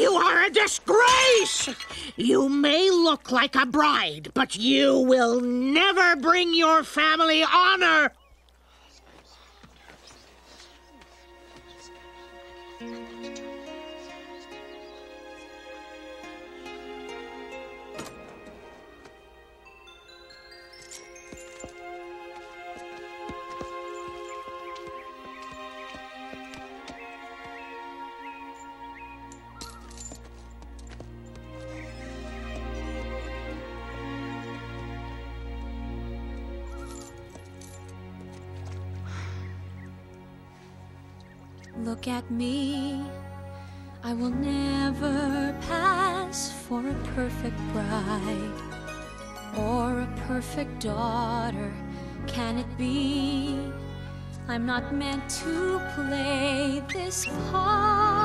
You are a disgrace! You may look like a bride, but you will never bring your family honor! Look at me, I will never pass for a perfect bride or a perfect daughter. Can it be? I'm not meant to play this part.